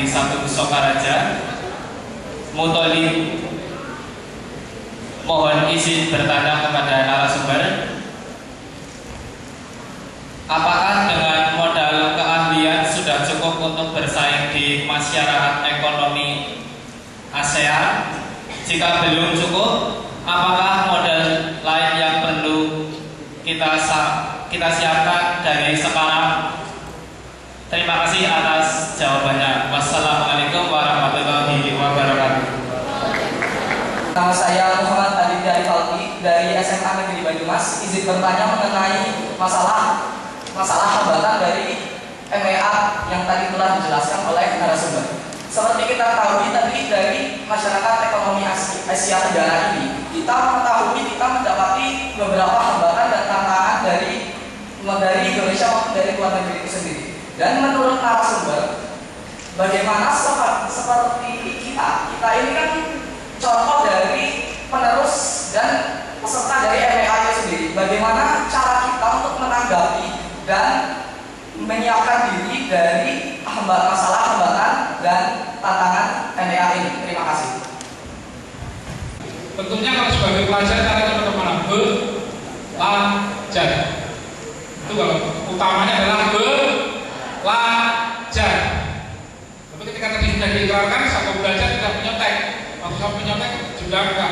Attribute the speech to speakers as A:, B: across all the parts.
A: 1 Sokaraja. Mutoli mohon izin bertanya kepada narasumber, apakah dengan modal keahlian sudah cukup untuk bersaing di masyarakat ekonomi ASEAN? Jika belum cukup, apakah modal lain yang perlu kita siapkan dari sekarang? Terima kasih atas jawabannya. Wassalamualaikum warahmatullahi wabarakatuh.
B: Nama saya Muhammad Aditya Ifalki dari SMA Negeri Banyumas. Izin bertanya mengenai masalah hambatan dari MEA yang tadi telah dijelaskan oleh narasumber. Seperti kita ketahui tadi dari masyarakat ekonomi Asia Tenggara ini, kita mendapati beberapa hambatan dan tantangan dari Indonesia maupun dari luar negeri itu sendiri. Dan menurut narasumber, bagaimana seperti kita ini kan contoh dari penerus dan peserta dari MEA itu sendiri. Bagaimana cara kita untuk menanggapi dan menyiapkan diri dari masalah hambatan dan tantangan MEA ini? Terima kasih.
C: Tentunya kalau sebagai pelajar caranya bagaimana? Belajar. Itu kalau utamanya adalah belajar. Tapi ketika tadi sudah diikrarkan, saya belajar tidak menyontek. Waktu saya menyontek juga enggak.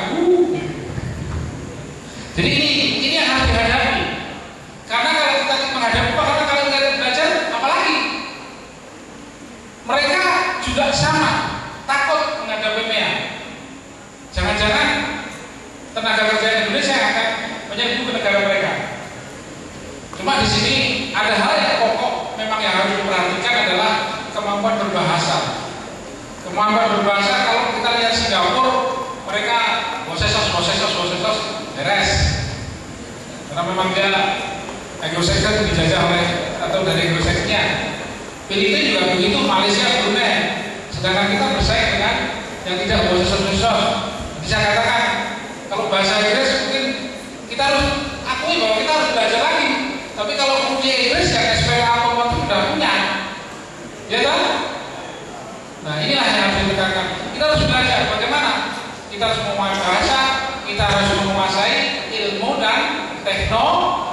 C: Jadi ini yang harus dihadapi. Karena kalau kita menghadapi, karena kalau kita belajar, apalagi mereka juga sama takut menghadapi MEA. Jangan-jangan tenaga kerja Indonesia akan menyerbu ke negara mereka. Cuma di sini ada hal yang pokok memang yang harus diperhatikan adalah kemampuan berbahasa. Kemampuan berbahasa, kalau kita lihat Singapura, mereka bosesos beres. Karena memang dia Anglo-Saxon dijajah oleh atau dari Anglo-Saxonnya. Filipina juga begitu, Malaysia, Brunei. Sedangkan kita bersaing dengan yang tidak bosesos. Bisa katakan kalau bahasa Inggris mungkin kita harus akui bahwa kita harus belajar lagi. Tapi kalau kemudian Inggris yang SPA apapun sudah punya, ya kan? Nah inilah yang harus ditekankan. Kita harus belajar bagaimana kita harus menguasai bahasa, kita harus menguasai ilmu dan teknologi.